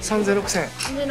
3000、6000。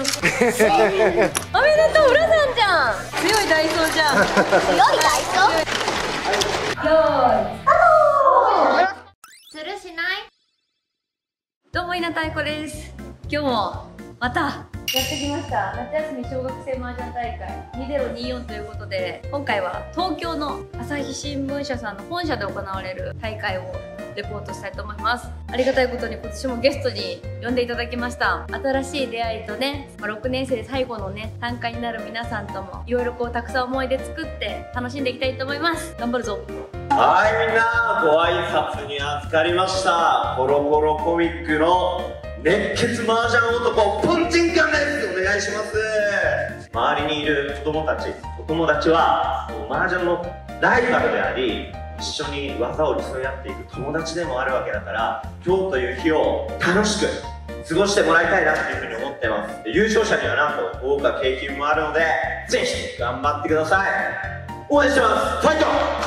おめでとう、浦さんじゃん。強いダイソーじゃん。 強いダイソー。 よーい、スタート。 するしない。 どうも、稲田愛子です。今日もまたやってきました。夏休み小学生麻雀大会2024ということで、今回は東京の朝日新聞社さんの本社で行われる大会をレポートしたいと思います。ありがたいことに今年もゲストに呼んでいただきました。新しい出会いとね、6年生で最後のね単価になる皆さんともいろいろたくさん思い出作って楽しんでいきたいと思います。頑張るぞ。 はい、みんなご挨拶に預かりました。コロコロコミックの熱血麻雀男ポンチンカンです。お願いします。周りにいるお友達は麻雀のライバルであり、一緒に技を競い合っていく友達でもあるわけだから、今日という日を楽しく過ごしてもらいたいなっていうふうに思ってます。優勝者にはなんと豪華景品もあるので、ぜひ頑張ってください。応援してます。ファイト。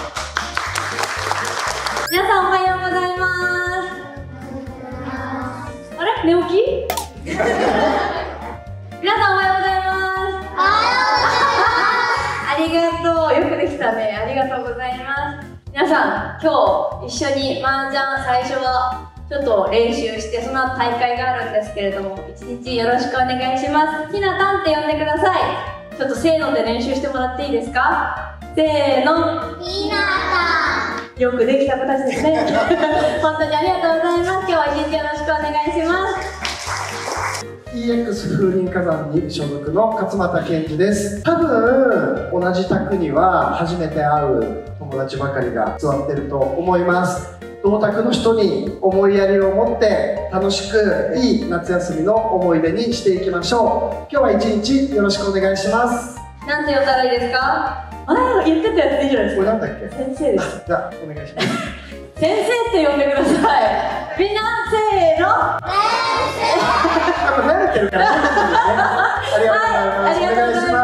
皆さんおはようございます。あれ、寝起き？皆さんおはようございます。ありがとう。よくできたね。ありがとうございます。皆さん、今日一緒に麻雀最初はちょっと練習して、その後大会があるんですけれども、一日よろしくお願いします。ひなたんって呼んでください。ちょっとせーので練習してもらっていいですか？せーの。 ひなた。 よくできた子たちですね。本当にありがとうございます。今日は一日よろしくお願いします。 EX 風林火山に所属の勝俣健二です。多分同じ宅には初めて会う友達ばかりが座ってると思います。同宅の人に思いやりを持って楽しくいい夏休みの思い出にしていきましょう。今日は一日よろしくお願いします。 なんて呼んだらいいですか？あ、言ってたやついいじゃないですか。 これなんだっけ？ 先生です。 じゃあお願いします。 先生って呼んでください。みんなせーの。 慣れてるから。ありがとうございます。 ありがとうございます。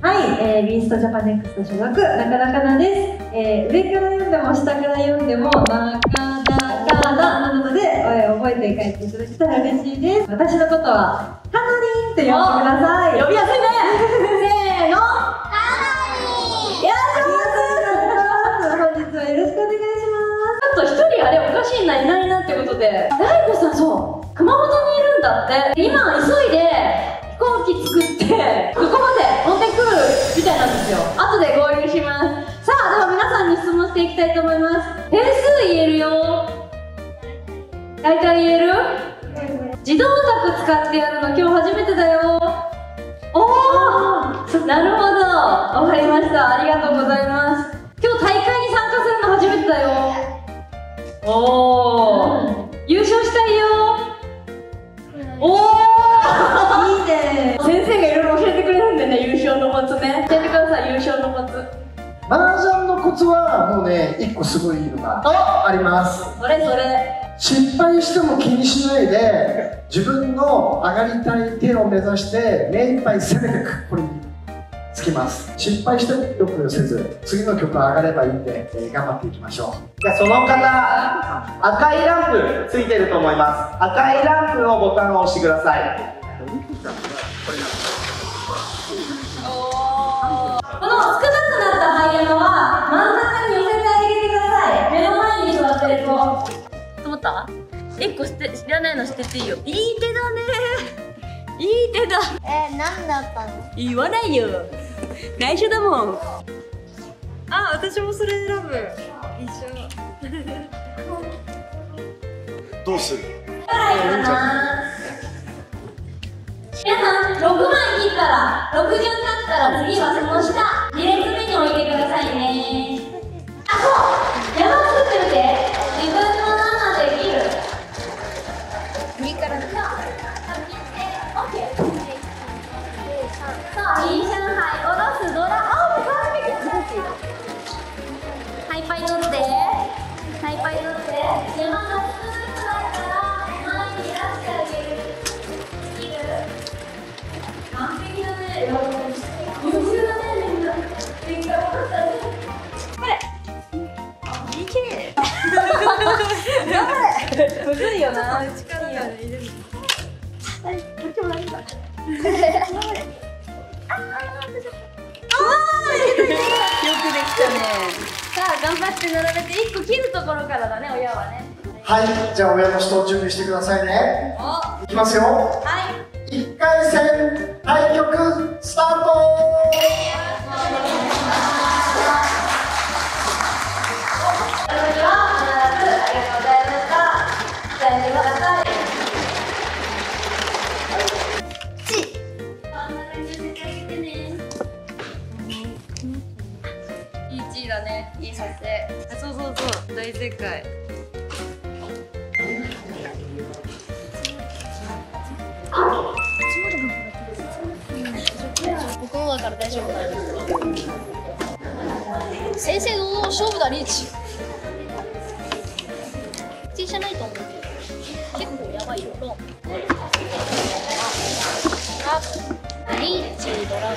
はい、ビーストジャパネクスト所属、中田かなです。上から読んでも下から読んでも中田かななので、覚えて帰っていただけたら嬉しいです。私のことはかなりんって呼んでください。呼びやすいね。せーの。かなりん。やったー。本日はよろしくお願いします。ちょっと一人あれおかしいな、いないなってことで、大悟さん、そう熊本にいるんだって。今急いで飛行機作ってここまで持ってくるみたいなんですよ。後で合流します。さあ、では皆さんに質問していきたいと思います。点数言えるよ。大体言える？自動卓使ってやるの今日初めてだよ。おー、なるほど、わかりました。ありがとうございます。今日大会に参加するの初めてだよ。おー、優勝したいよ。おー、いいね。先生がいろいろ教えてくれるんでね、優勝のコツね。教えてください、優勝のコツ。 麻雀のコツはもうね、1個すごいいいのがあります。 それそれ。 失敗しても気にしないで、自分の上がりたい手を目指して目いっぱい攻めていく。これにつきます。失敗してもよくせず、次の曲上がればいいんで、頑張っていきましょう。 じゃあその方、赤いランプついてると思います。赤いランプのボタンを押してください。 この少なくなったハイヤナは真ん中に寄せてあげてください。目の前に座ってる子。と思った？1個知らないの捨てていいよ。いい手だね。いい手だ。 何だったの？ 言わないよ。内緒だもん。あ、私もそれ選ぶ。一緒。 どうする？ 皆さん、6枚切ったら、6順になったら次はその下、2列目に置いてくださいね。あ、そう、山作ってみて。自分の7で切る。右から切って、OK。そう、イン上海、下ろすドラ、あ、完璧。ハイパイ取って、ハイパイ取って、山が少なくなったら、前に出してあげる。切る。完璧だね。優秀だね、みんな。結果分かったね。これ。いけ。頑張れ。むずいよな。力が入れる。 さあ頑張って並べて1個切るところからだね、親はね。 はい、じゃあ親の人を準備してくださいね。いきますよ。 はい。 1回戦対局スタート。 いい1位だね、いい撮影。あ、そうそうそう、大正解。 僕もだから大丈夫だよ。先生の勝負だリーチ。口じゃないと思うけど結構やばいよ。ロンリーチドラゴ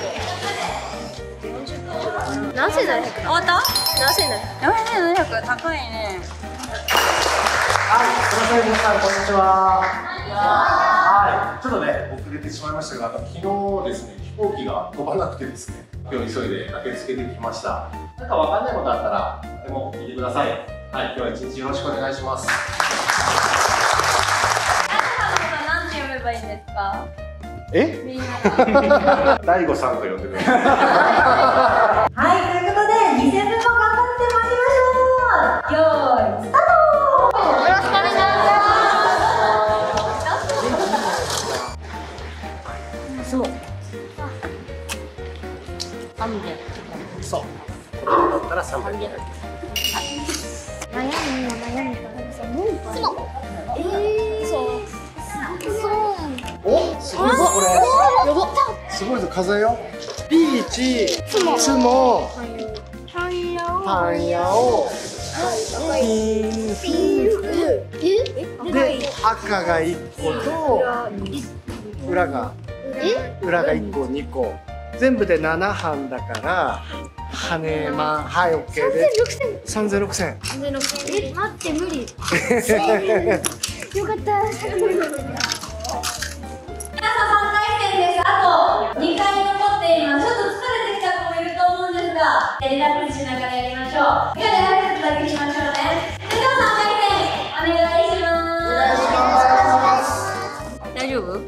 ン何千700だ。 終わった 7700。 ？4700、高いね。 はい、すみません、皆さんこんにちは。 はい、ちょっとね、遅れてしまいましたが、昨日ですね、飛行機が飛ばなくてですね、今日急いで駆けつけてきました。なんかわかんないことあったら、でも聞いてください。はい、今日は一日よろしくお願いします。 なんて読めばいいんですか？ え？ みんな。 大悟さんと呼んでください。 はい、ということで2戦目も頑張ってまいりましょう。よーいスタート。 よろしくお願いしそう。300。 そう。だったら300。 ます。悩みからさ、もうそうお、すごいぞこれ。 やばっ。 すごいぞ、数えよ。リーチ、ツモ、パンヤオ、ピンクで赤が1個と裏が1個2個全部で7班だから羽マン、はい OK で3000、6000。 待って無理。よかった。 皆さん3回戦です。あと2回残っています。ちょっと疲れてきた子もいると思うんですが、リラックスしながらやりましょう。今日で挨拶だけしましょうね。それでは3回戦お願いします。 大丈夫？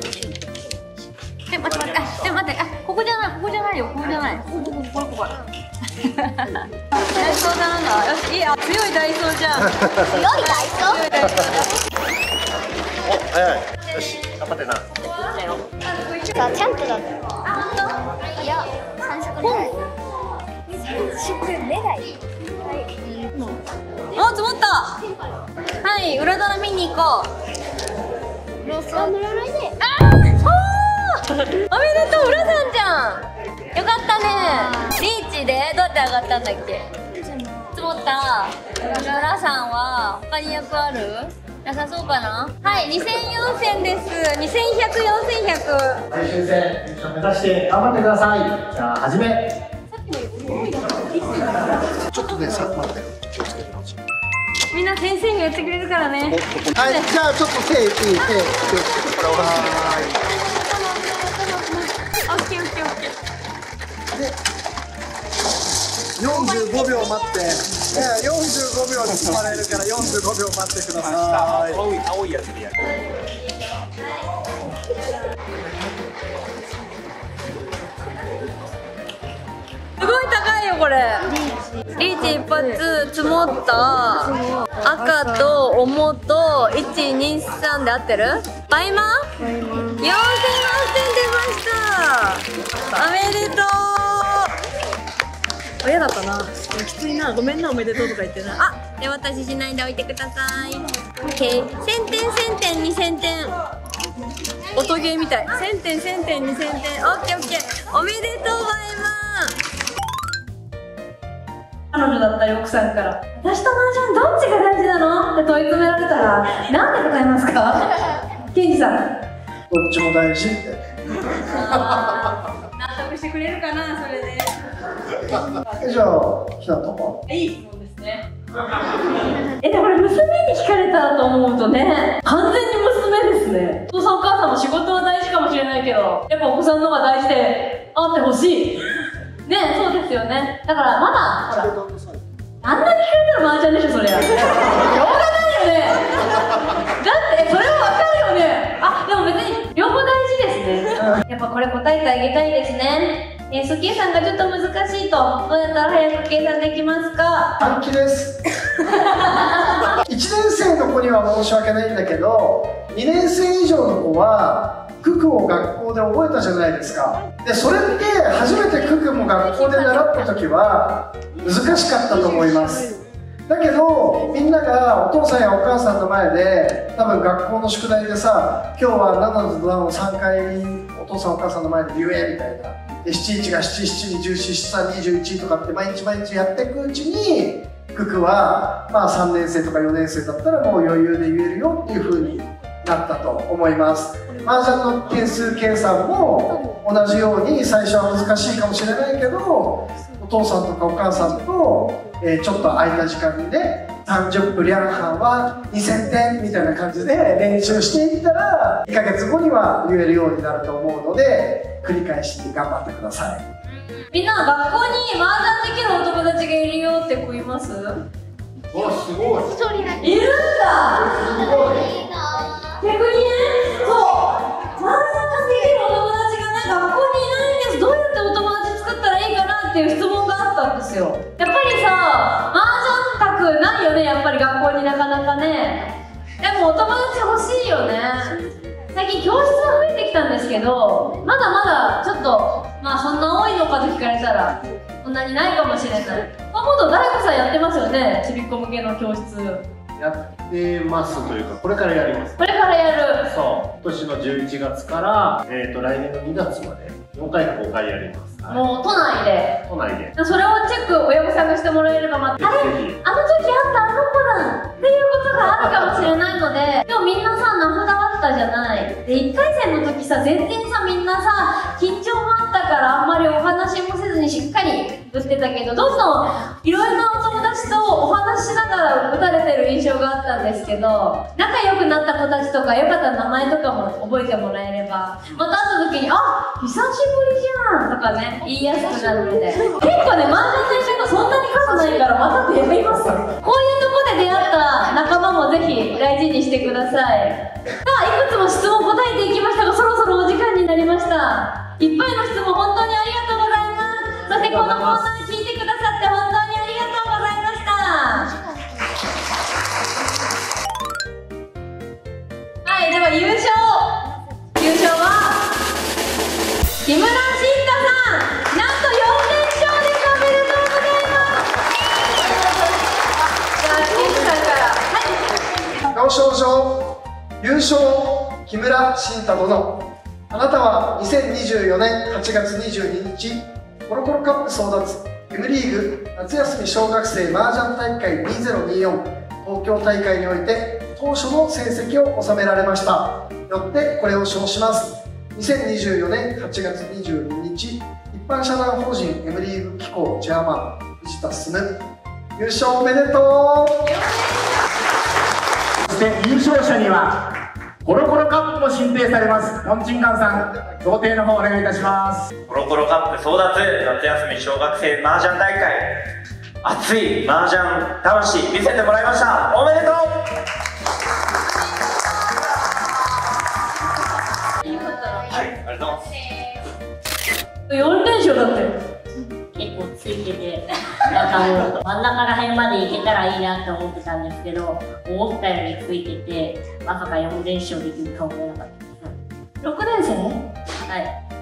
待って、ここじゃないよ、ここじゃない。これ。ダイソーなんだ。よし、いい、強いダイソーじゃん。 強いダイソお、早い。よし、頑張ってな。 さあ、キャンプだったよ。あ、本当？いや、3色狙い。3色狙い。 積もった。はい、裏ドラ見に行こう。 ロスは乗らないで。 おめでとう、浦さんじゃん。よかったね。リーチでどうやって上がったんだっけ？積もった。浦さんは他に役ある？なさそうかな。はい、2000、4000です。2100、4100。 最終戦優勝目指して頑張ってください。じゃあ始め。ちょっとね、さ待って、気をつけてください。 みんな先生がやってくれるからね。 はい、じゃあちょっと手気をつけて。 オッケーオッケーオッケー。 で、45秒待って。45秒でもらえるから45秒待ってください。 青いやつでやる。 すごい高いよこれ。リーチ一発積もった。赤と重と123で合ってる？倍マン？4000万点出ました。おめでとう。親だったな。きついな。ごめんな、おめでとうとか言ってな。あ、手渡ししないでおいてください。OK。1000点、1000点、2000点。音ゲーみたい。1000点、1000点、2000点。OK、OK。おめでとう、バイマン。 彼女だったり奥さんから「私と麻雀どっちが大事なの?」って問い詰められたら何で答えますか？ケンジさん。 どっちも大事って。 納得してくれるかな、それで。 じゃあ、ひなたは？ いい質問ですね。 でもこれ娘に聞かれたと思うとね、完全に娘ですね。お父さんお母さんも仕事は大事かもしれないけど、やっぱお子さんの方が大事であってほしいね。そうですよね。だからまだほら、あんなに聞かれたら麻雀でしょそりゃ。しょうがないよね。だってそれは分かるよね。でも別に両方大事ですね。やっぱこれ答えてあげたいですね。計算がちょっと難しいと、どうやったら早く計算できますか？ 短期です。1年生の子には申し訳ないんだけど、2年生以上の子は九九を学校で覚えたじゃないですか。でそれって初めて九九も学校で習った時は難しかったと思います。だけどみんながお父さんやお母さんの前で多分学校の宿題でさ、今日は7と7を3回お父さんお母さんの前で言えみたいな。で71が7、7、14、13、21とかって毎日毎日やっていくうちに、九九はまあ3年生とか4年生だったらもう余裕で言えるよっていう風になったと思います。麻雀の点数計算も同じように最初は難しいかもしれないけど、お父さんとかお母さんと、ちょっと空いた時間にね、30分両半は2000点みたいな感じで練習していったら1ヶ月後には言えるようになると思うので、繰り返し頑張ってください。 みんな学校に麻雀できるお友達がいるよって子います？ わ、すごい。 いるんだ。逆にね、そう麻雀ができるお友達がね、学校にいないんです。どうやってお友達作ったらいいかなっていう質問があったんですよ。やっぱりさ、麻雀卓ないよね、やっぱり学校になかなかね。でもお友達欲しいよね。最近教室が増えてきたんですけど、まだまだちょっとそんな多いのかと聞かれたらそんなにないかもしれない。今度誰かさんやってますよね、ちびっこ向けの教室。 やってますというか、これからやります。 これからやる。 そう、今年の11月から、来年の2月まで4回か5回やります。 もう都内で。 都内で。 それをチェック親御さんがしてもらえれば、あれ、あの時あったあの子だっていうことがあるかもしれないので、今日みんなさ、名札あったじゃない。で、1回戦の時さ、全然さ、みんなさ、緊張もあったからあんまりお話もせずにしっかり打ってたけど、どんどんいろいろなお友達とお話しながら打たれてる印象があったんですけど、仲良くなった子たちとか、よかったら名前とかも覚えてもらえれば、また会った時に、久しぶりじゃんとかね、言いやすくなるので、結構ね、麻雀の人がそんなに数ないからまた出会いますよ。こういうとこで出会った仲間もぜひ大事にしてください。さあ、いくつも質問答えていきましたが、そろそろお時間になりました。いっぱいの質問本当にありがとうございます。そしてこのコーナー聞いてくださって本当にありがとうございました。はい、では優勝は木村慎太さん、なんと4連勝です。おめでとうございます。じゃあキングさんから。 表彰状、優勝木村慎太殿。あなたは2024年8月22日コロコロカップ争奪 M リーグ夏休み小学生麻雀大会2024東京大会において当初の成績を収められました。よってこれを称します。2024年8月22日一般社団法人 M リーグ機構チェアマン藤田進、優勝おめでとう。 そして優勝者にはコロコロカップも進呈されます。モンチンカンさん、贈呈の方お願いいたします。 コロコロカップ争奪夏休み小学生麻雀大会、熱い麻雀魂見せてもらいました。おめでとう。はい、ありがとうございます。 4連勝だって。 結構ついてて、なんかもう真ん中ら辺までいけたらいいなって思ってたんですけど、思ったよりついてて、まさか4連勝できるとは思わなかったです。 6年生？ はい。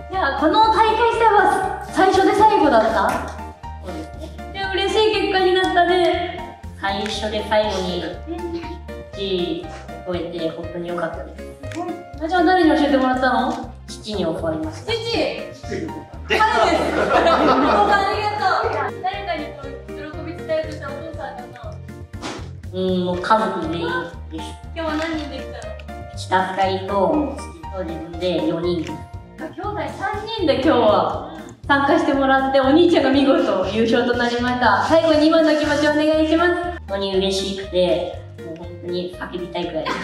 いや、この大会自体は最初で最後だった？ そうですね。 いや、嬉しい結果になったね。 最初で最後に1位超えて本当に良かったです。 じゃあ誰に教えてもらったの？ 父に教わりました。 父！彼です。お父さんありがとう。誰かに喜び伝えるとしたらお父さんかな？ もう家族全員です。 今日は何人できたの？ 下2人と父と自分で4人です。 兄弟3人で今日は参加してもらって、お兄ちゃんが見事優勝となりました。最後に今の気持ちお願いします。 当に嬉しくて、もう本当に叫びたいくらいです。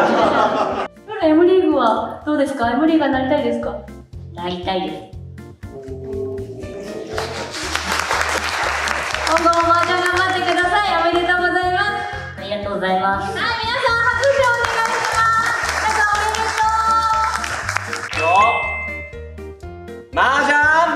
M リーグはどうですか？ M リーガーになりたいですか？ なりたいです。 今後も麻雀頑張ってください。おめでとうございます。 ありがとうございます。 はい、皆さん拍手お願いします。 よ麻雀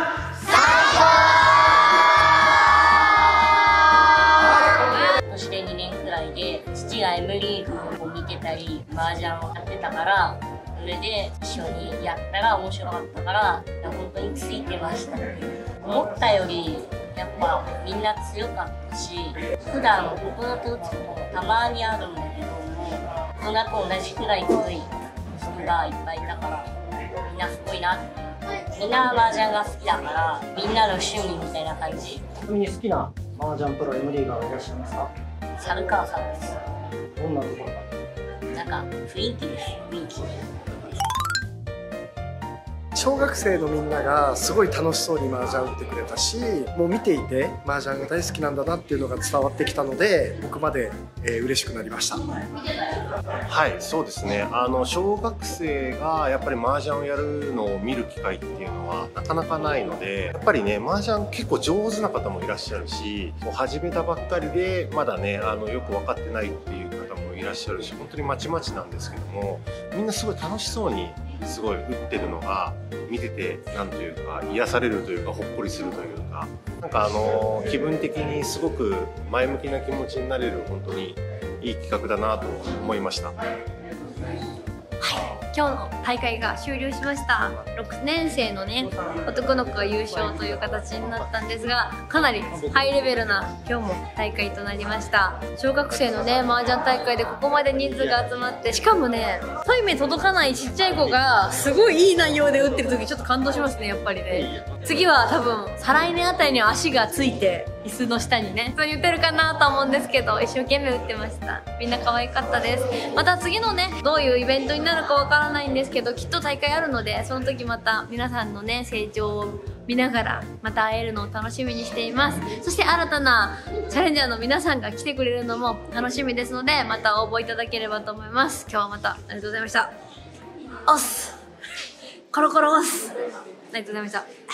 年で2年くらいで、父が M リーグを見てたり、麻雀をやってたから、それで一緒にやったら面白かったから、本当についてました。思ったより、やっぱみんな強かったし、普段大人と打つこともたまにあるんだけども、大人と同じくらい強い人がいっぱいいたから、みんなすごいなって。みんな麻雀が好きだから、みんなの趣味みたいな感じ。 ちなみに好きな麻雀プロ M リーガーはいらっしゃいますか？ 猿川さんです。 どんなところが？ なんか雰囲気です、雰囲気。 小学生のみんながすごい楽しそうに麻雀打ってくれたし、もう見ていて麻雀が大好きなんだなっていうのが伝わってきたので、僕まで、嬉しくなりました。 はい、そうですね。小学生がやっぱり麻雀をやるのを見る機会っていうのはなかなかないので、やっぱりね、麻雀結構上手な方もいらっしゃるし、もう始めたばっかりでまだね、よく分かってないっていう方もいらっしゃるし、本当にまちまちなんですけども、みんなすごい楽しそうにすごい打ってるのが見てて、なんというか癒されるというか、ほっこりするというか、なんか気分的にすごく前向きな気持ちになれる、本当にいい企画だなと思いました。 今日の大会が終了しました。6年生のね、男の子が優勝という形になったんですが、かなりハイレベルな今日も大会となりました。小学生のね、麻雀大会でここまで人数が集まって、しかもね、対面届かないちっちゃい子がすごいいい内容で打ってる時ちょっと感動しますね、やっぱりね。次は多分再来年あたりには足がついて椅子の下にね普通に打てるかなと思うんですけど、一生懸命打ってました。みんな可愛かったです。また次のね、どういうイベントになるかわからないんですけど、きっと大会あるので、その時また皆さんのね成長を見ながらまた会えるのを楽しみにしています。そして新たなチャレンジャーの皆さんが来てくれるのも楽しみですので、また応募いただければと思います。今日はまたありがとうございました。おっすコロコロおっすありがとうございました。